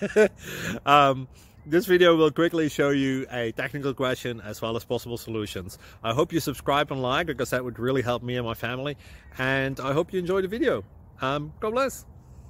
This video will quickly show you a technical question as well as possible solutions. I hope you subscribe and like, because that would really help me and my family. And I hope you enjoy the video. God bless.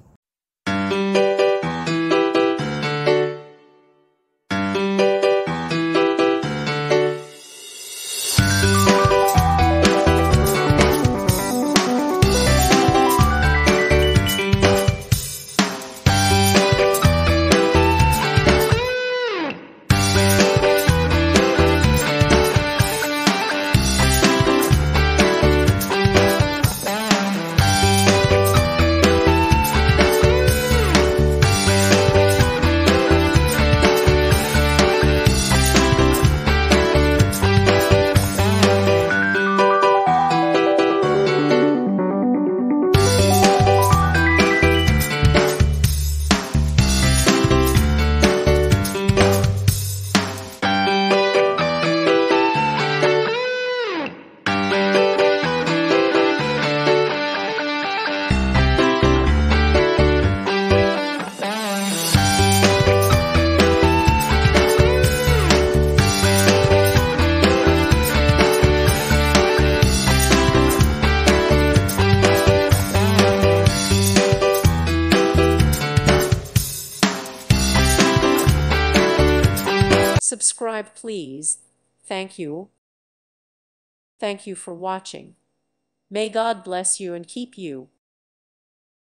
Subscribe, please. Thank you. Thank you for watching. May God bless you and keep you.